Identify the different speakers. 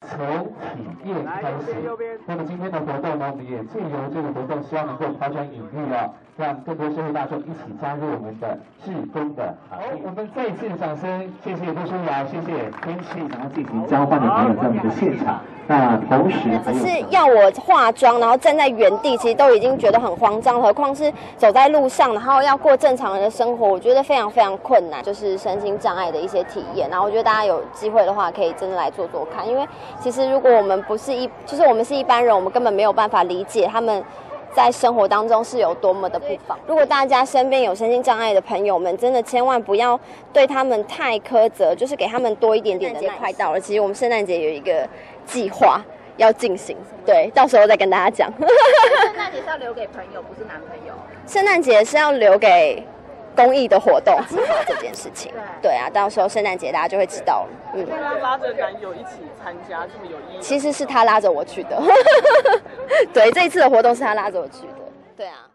Speaker 1: 从体验开始。那么今天的活动呢，我们也借由这个活动，希望能够抛砖引玉哦，让更多社会大众一起加入我们的志工的行列。我们再一次的掌声，谢谢杜书瑶，谢谢天气想要进行交换的朋友在我们的现场。那同时还有，
Speaker 2: 只是要我化妆，然后站在原地，其实都已经觉得很慌张，何况是走在路上，然后要过正常人的生活，我觉得非常非常困难。就是身心障碍的一些体验，然后我觉得大家有机会的话，可以真的来做做看，因为其实如果我们不是我们是一般人，我们根本没有办法理解他们在生活当中是有多么的不方。如果大家身边有身心障碍的朋友们，真的千万不要对他们太苛责，就是给他们多一点点的耐心。快到了，其实我们圣诞节有一个计划要进行，对，到时候再跟大家讲。
Speaker 3: 圣诞节是要留给朋友，不是男朋友。
Speaker 2: 圣诞节是要留给公益的活动计划这件事情。对啊，到时候圣诞节大家就会知道了。
Speaker 4: 他拉着男友一起参加，这么有意义。
Speaker 2: 其实是他拉着我去的。对，这一次的活动是他拉着我去的。对啊。